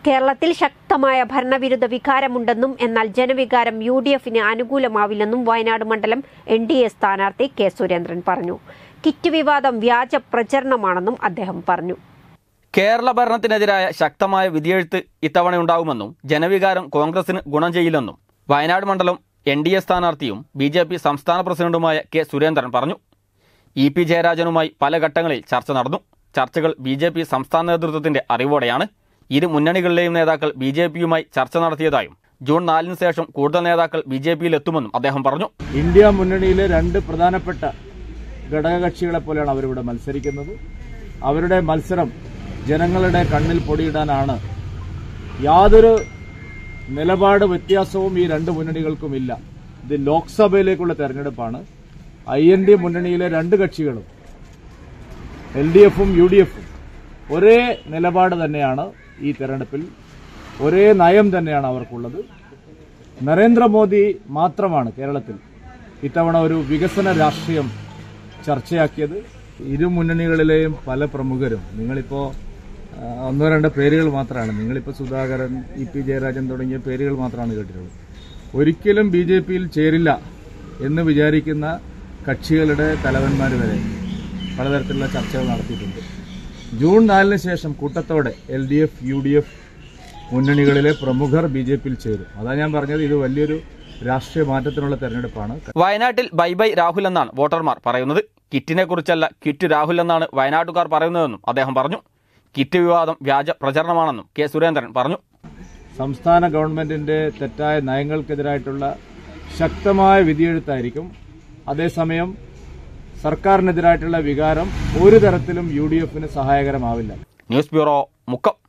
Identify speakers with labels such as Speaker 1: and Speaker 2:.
Speaker 1: കേരളത്തിൽ ശക്തമായ ഭരണവിരുദ്ധ വികാരമുണ്ടെന്നും എന്നാൽ ജനവികാരം UDFന് അനുകൂലമാവില്ലെന്നും വയനാട് മണ്ഡലം NDA സ്ഥാനാർത്ഥി കെ സുരേന്ദ്രൻ പറഞ്ഞു. കിറ്റ് വിവാദം വ്യാജ പ്രചരണമാണെന്നും അദ്ദേഹം പറഞ്ഞു.
Speaker 2: കേരള ഭരണത്തിനെതിരായ ശക്തമായ വിധിയെഴുത്ത് ഇത്തവണയുണ്ടാകുമെന്നും ജനവികാരം കോൺഗ്രസിന് ഗുണം ചെയ്യില്ലെന്നും വയനാട് മണ്ഡലം NDA സ്ഥാനാർത്ഥിയും BJP സംസ്ഥാന പ്രസിഡന്റുമായ കെ സുരേന്ദ്രൻ പറഞ്ഞു. EP ജയരാജനുമായി പല ഘട്ടങ്ങളിൽ ചർച്ച നടന്നു. ചർച്ചകൾ BJP സംസ്ഥാന നേതൃത്വത്തിന്റെ അറിവോടെയാണ്. ഇരു മുന്നണികളിലെയും നേതാക്കൾ BJPയുമായി ചർച്ച നടത്തിയതായും ജൂൺ 4-ന് ശേഷം കൂടുതൽ നേതാക്കൾ BJPയിൽ എത്തുമെന്നും അദ്ദേഹം പറഞ്ഞു.
Speaker 3: ഇന്ത്യ മുന്നണിയിലെ രണ്ട് പ്രധാനപ്പെട്ട ഘടകകക്ഷികളെ പോലെയാണ് അവരിവിടെ മത്സരിക്കുന്നത്. അവരുടെ മത്സരം ജനങ്ങളുടെ കണ്ണിൽ പൊടിയിടാനാണ്. യാതൊരു നിലപാട് വ്യത്യാസവും ഈ രണ്ട് മുന്നണികൾക്കുമില്ല. ഇത് ലോക്സഭയിലേക്കുള്ള തെരഞ്ഞെടുപ്പാണ്. IND മുന്നണിയിലെ രണ്ട് കക്ഷികളും LDFും UDFും ഒരേ നിലപാട് തന്നെയാണ്. ഈ തെരഞ്ഞെടുപ്പിൽ ഒരേ നയം തന്നെയാണ് അവർക്കുള്ളത്. നരേന്ദ്രമോദി മാത്രമാണ് കേരളത്തിൽ ഇത്തവണ ഒരു വികസന രാഷ്ട്രീയം ചർച്ചയാക്കിയത്. ഇരു മുന്നണികളിലെയും പല പ്രമുഖരും, നിങ്ങളിപ്പോൾ ഒന്നോ രണ്ടോ പേരുകൾ മാത്രമാണ്, നിങ്ങളിപ്പോൾ സുധാകരൻ, EP ജയരാജൻ തുടങ്ങിയ പേരുകൾ മാത്രമാണ് കേട്ടിട്ടുള്ളത്. ഒരിക്കലും BJPയിൽ ചേരില്ല എന്ന് വിചാരിക്കുന്ന കക്ഷികളുടെ തലവന്മാർ വരെ പലതരത്തിലുള്ള ചർച്ചകൾ നടത്തിയിട്ടുണ്ട്. ജൂൺ 4-ന് ശേഷം കൂട്ടത്തോടെ LDF, UDF മുന്നണികളിലെ പ്രമുഖർ BJPയിൽ ചേരും. അതാണ് ഞാൻ പറഞ്ഞത്, ഇത് വലിയൊരു രാഷ്ട്രീയ മാറ്റത്തിനുള്ള തെരഞ്ഞെടുപ്പാണ്.
Speaker 2: വയനാട്ടിൽ ബൈ രാഹുൽ എന്നാണ് വോട്ടർമാർ പറയുന്നത്. കിറ്റിനെ കുറിച്ചല്ല ക്വിറ്റ് രാഹുൽ എന്നാണ് വയനാട്ടുകാർ പറയുന്നതെന്നും അദ്ദേഹം പറഞ്ഞു. കിറ്റ് വിവാദം വ്യാജ പ്രചരണമാണെന്നും കെ സുരേന്ദ്രൻ പറഞ്ഞു.
Speaker 3: സംസ്ഥാന ഗവൺമെന്റിന്റെ തെറ്റായ നയങ്ങൾക്കെതിരായിട്ടുള്ള ശക്തമായ വിധിയെഴുത്തായിരിക്കും. അതേസമയം സർക്കാരിനെതിരായിട്ടുള്ള വികാരം ഒരു തരത്തിലും UDFന് സഹായകരമാവില്ല.
Speaker 2: News bureau, Mukkam.